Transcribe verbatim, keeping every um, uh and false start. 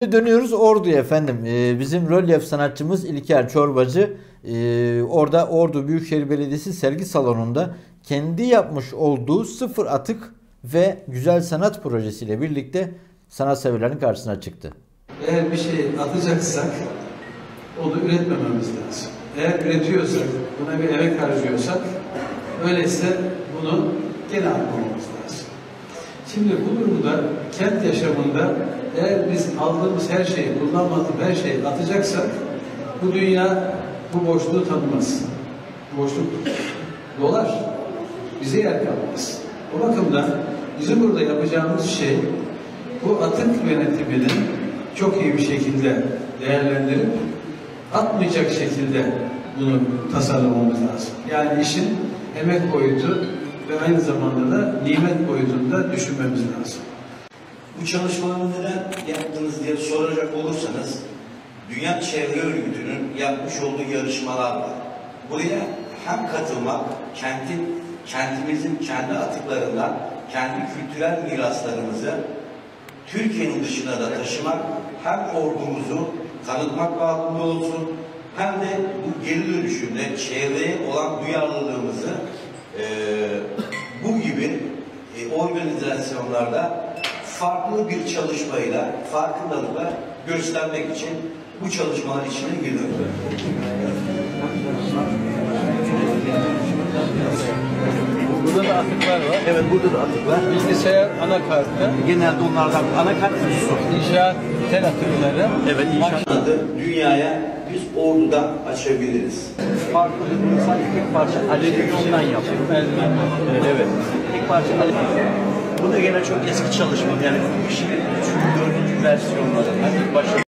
Dönüyoruz Ordu'ya efendim. Ee, bizim rölyef sanatçımız İlker Çorbacı e, orada Ordu Büyükşehir Belediyesi sergi salonunda kendi yapmış olduğu sıfır atık ve güzel sanat projesiyle birlikte sanatseverlerin karşısına çıktı. Eğer bir şey atacaksak onu üretmememiz lazım. Eğer üretiyorsak, buna bir emek harcıyorsak öyleyse bunu geri atmamamız lazım. Şimdi bu durumda kent yaşamında eğer biz aldığımız her şeyi, kullanmadığımız her şeyi atacaksak bu dünya bu boşluğu tanımaz. Boşluk dolar. Bize yer kalmaz. O bakımdan bizim burada yapacağımız şey bu atık yönetiminin çok iyi bir şekilde değerlendirip atmayacak şekilde bunu tasarlamamız lazım. Yani işin emek boyutu ve aynı zamanda da nimet boyutunda düşünmemiz lazım. Bu çalışmaları neden yaptınız diye soracak olursanız, Dünya Çevre Örgütü'nün yapmış olduğu yarışmalar var. Buraya hem katılmak, kentin, kentimizin kendi atıklarından, kendi kültürel miraslarımızı Türkiye'nin dışına da taşımak, hem ordumuzu tanıtmak bağımlı olsun, hem de bu geri dönüşümde çevreye olan duyarlılığımızı e, bu gibi e, organizasyonlarda farklı bir çalışmayla, farkındalıkla göstermek için bu çalışmalar içine girdim. Burada da atıklar var. Evet, burada da atıklar. Bilgisayar anakartı. Genelde onlardan anakart su. İnşaat tel atıkları. Evet, inşaat dünyaya biz Ordu'dan açabiliriz. Farklı bir sanki tek parça alüminyumdan yapıyor. Evet. Tek parça alüminyum. Bu da gene çok eski çalışma. Yani bu işin üçüncü, dördüncü versiyonları. Hani başa